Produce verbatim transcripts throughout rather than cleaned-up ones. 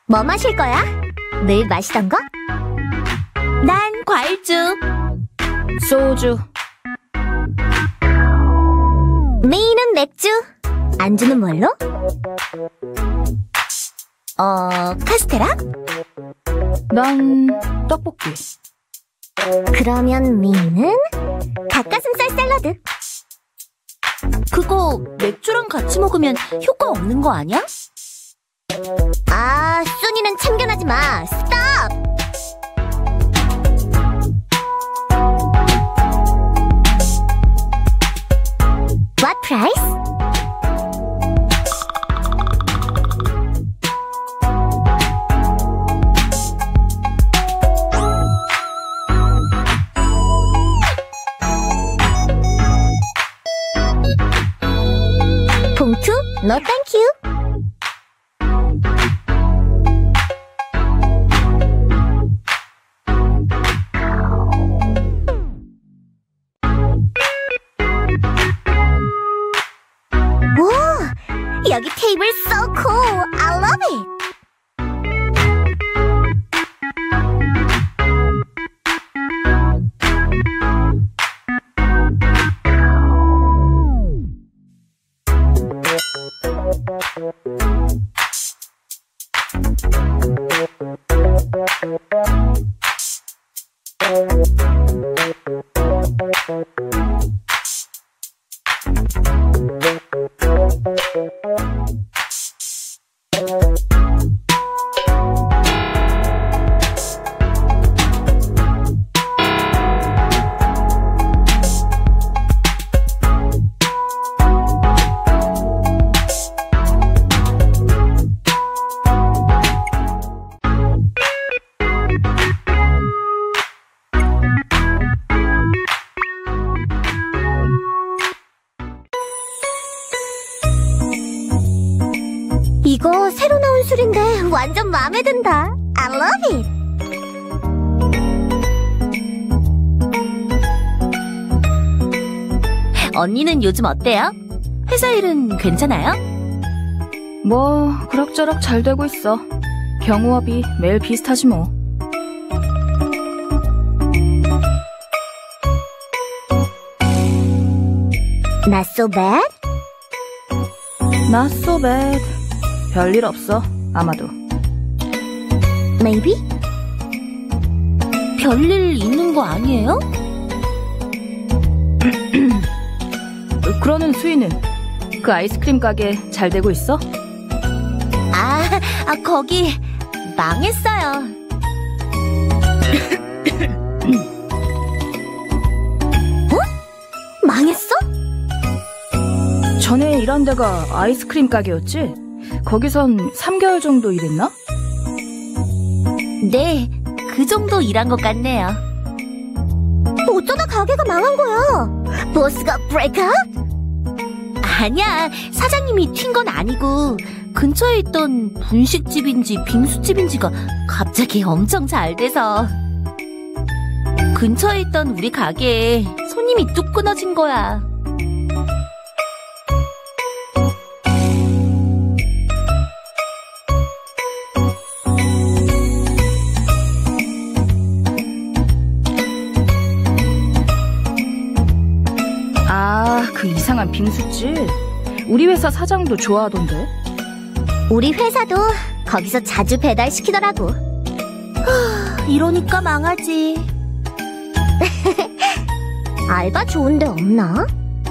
뭐 마실 거야? 늘 마시던 거? 난 과일주. 소주. 미는 맥주. 안주는 뭘로? 어, 카스테라? 난 떡볶이. 그러면 미는 닭가슴살 샐러드. 그거 맥주랑 같이 먹으면 효과 없는 거 아니야? 아, 순이는 참견하지 마. 스톱! What price? 봉투? No thank you. 오, 여기 테이블 so cool. I love it. 이거 새로 나온 술인데 완전 마음에 든다. I love it. 언니는 요즘 어때요? 회사 일은 괜찮아요? 뭐 그럭저럭 잘 되고 있어. 경호업이 매일 비슷하지 뭐. Not so bad? Not so bad. 별일 없어, 아마도. Maybe? 별일 있는 거 아니에요? 그러는 수희는 그 아이스크림 가게 잘 되고 있어? 아, 아 거기 망했어요. 어? 망했어? 전에 일한 데가 아이스크림 가게였지? 거기선 삼 개월 정도 일했나? 네, 그 정도 일한 것 같네요. 어쩌다 가게가 망한 거야? 보스가 브레이크업? 아니야, 사장님이 튄 건 아니고 근처에 있던 분식집인지 빙수집인지가 갑자기 엄청 잘 돼서 근처에 있던 우리 가게에 손님이 뚝 끊어진 거야. 아, 그 이상한 빙수집? 우리 회사 사장도 좋아하던데? 우리 회사도 거기서 자주 배달시키더라고. 이러니까 망하지. 알바 좋은 데 없나?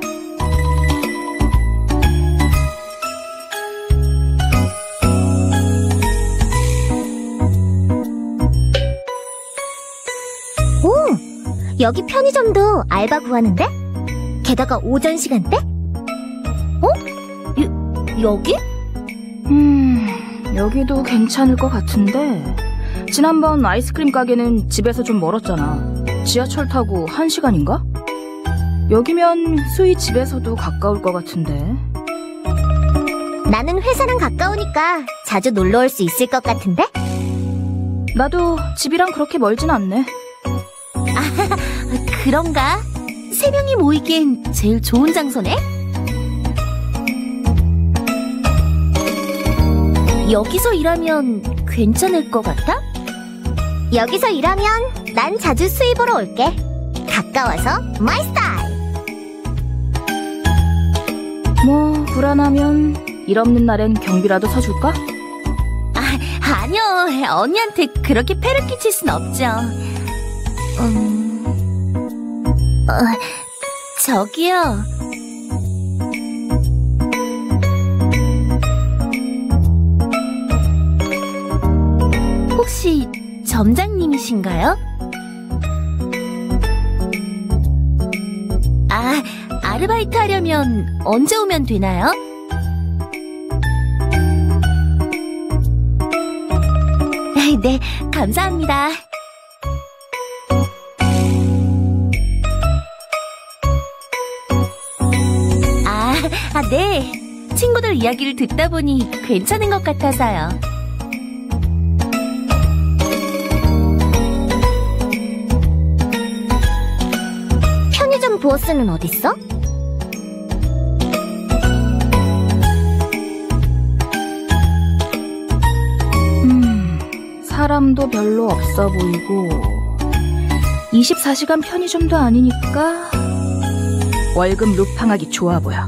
오! 여기 편의점도 알바 구하는데? 게다가 오전 시간대? 어? 여, 여기? 음, 여기도 괜찮을 것 같은데 지난번 아이스크림 가게는 집에서 좀 멀었잖아. 지하철 타고 한 시간인가? 여기면 수희 집에서도 가까울 것 같은데. 나는 회사랑 가까우니까 자주 놀러 올 수 있을 것 같은데? 나도 집이랑 그렇게 멀진 않네. 아, 그런가? 세 명이 모이기엔 제일 좋은 장소네? 여기서 일하면 괜찮을 것 같아? 여기서 일하면 난 자주 수입으로 올게. 가까워서 마이 스타일. 뭐 불안하면 일 없는 날엔 경비라도 서줄까? 아, 아니요. 언니한테 그렇게 패를 끼칠 순 없죠. 음... 어, 저기요. 혹시 점장님이신가요? 아, 아르바이트 하려면 언제 오면 되나요? 네, 감사합니다. 아, 아, 네. 친구들 이야기를 듣다 보니 괜찮은 것 같아서요. 편의점 보스는 어딨어? 사람도 별로 없어 보이고 이십사 시간 편의점도 아니니까 월급 루팡하기 좋아 보여.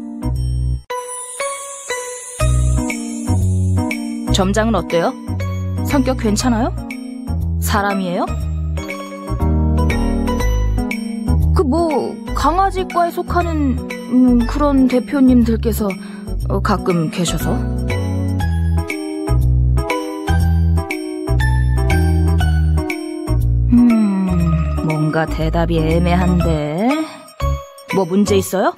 점장은 어때요? 성격 괜찮아요? 사람이에요? 그 뭐 강아지과에 속하는 음, 그런 대표님들께서 어, 가끔 계셔서. 뭔가 대답이 애매한데. 뭐 문제 있어요?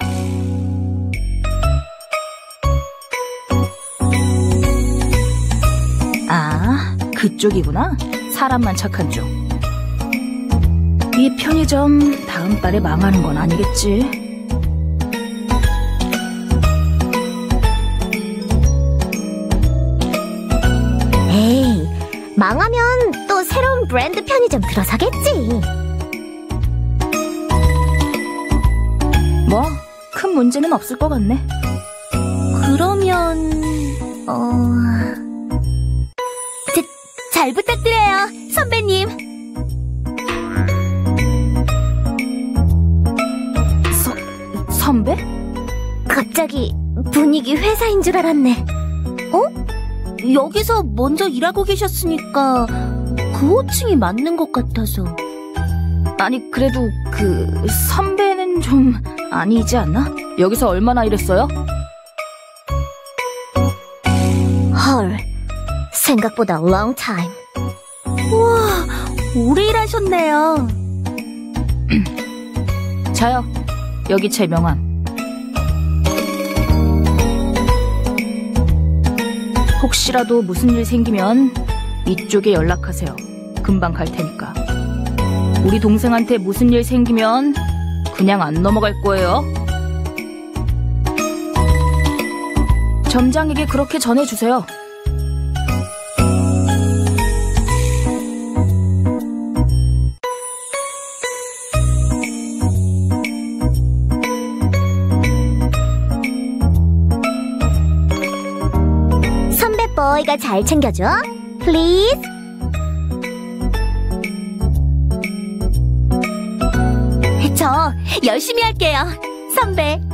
아, 그쪽이구나. 사람만 착한 쪽. 이 편의점 다음 달에 망하는 건 아니겠지? 에이, 망하면 또 새로운 브랜드 편의점 들어서겠지. 뭐, 큰 문제는 없을 것 같네. 그러면... 어... 자, 잘 부탁드려요, 선배님. 서, 선배? 갑자기 분위기 회사인 줄 알았네. 어? 여기서 먼저 일하고 계셨으니까 그 호칭이 맞는 것 같아서. 아니, 그래도 그 선배는 좀 아니지 않나? 여기서 얼마나 일했어요? 헐, 생각보다 long time. 우와, 오래 일하셨네요. 자요, 여기 제 명함. 혹시라도 무슨 일 생기면 이쪽에 연락하세요. 금방 갈 테니까. 우리 동생한테 무슨 일 생기면 그냥 안 넘어갈 거예요. 점장에게 그렇게 전해주세요. 선배 보이가 잘 챙겨줘. Please. 저 열심히 할게요, 선배.